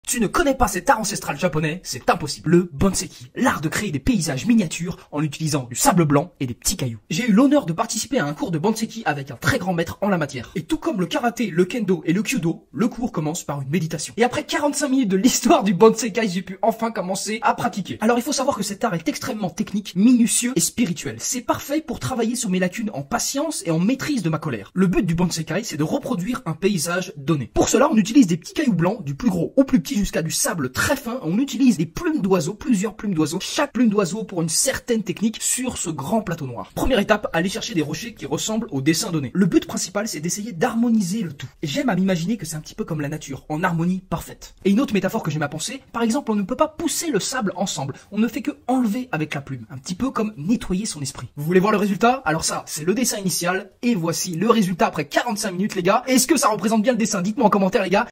Tu ne connais pas cet art ancestral japonais, c'est impossible. Le bonseki, l'art de créer des paysages miniatures en utilisant du sable blanc et des petits cailloux. J'ai eu l'honneur de participer à un cours de bonseki avec un très grand maître en la matière. Et tout comme le karaté, le kendo et le kyudo, le cours commence par une méditation. Et après 45 minutes de l'histoire du bonsekai, j'ai pu enfin commencer à pratiquer. Alors il faut savoir que cet art est extrêmement technique, minutieux et spirituel. C'est parfait pour travailler sur mes lacunes en patience et en maîtrise de ma colère. Le but du bonsekai, c'est de reproduire un paysage donné. Pour cela, on utilise des petits cailloux blancs, du plus gros au plus petit jusqu'à du sable très fin. On utilise des plumes d'oiseaux, plusieurs plumes d'oiseaux, chaque plume d'oiseau pour une certaine technique sur ce grand plateau noir. Première étape, aller chercher des rochers qui ressemblent au dessin donné. Le but principal, c'est d'essayer d'harmoniser le tout. Et j'aime à m'imaginer que c'est un petit peu comme la nature, en harmonie parfaite. Et une autre métaphore que j'aime à penser, par exemple, on ne peut pas pousser le sable ensemble, on ne fait que enlever avec la plume, un petit peu comme nettoyer son esprit. Vous voulez voir le résultat? Alors ça, c'est le dessin initial, et voici le résultat après 45 minutes les gars. Est-ce que ça représente bien le dessin? Dites-moi en commentaire les gars.